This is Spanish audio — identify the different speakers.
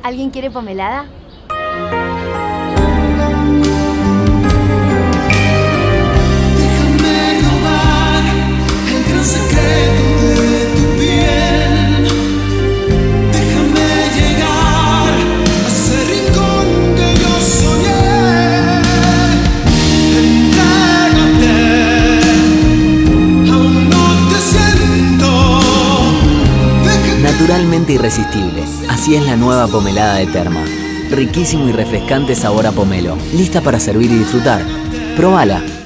Speaker 1: ¿Alguien quiere pomelada?
Speaker 2: Déjame robar el gran secreto de tu piel. Déjame llegar a ese rincón que yo soñé. Entrégate, aún no te siento.
Speaker 3: Naturalmente irresistible. Así es la nueva pomelada de Terma. Riquísimo y refrescante sabor a pomelo. Lista para servir y disfrutar. Probala.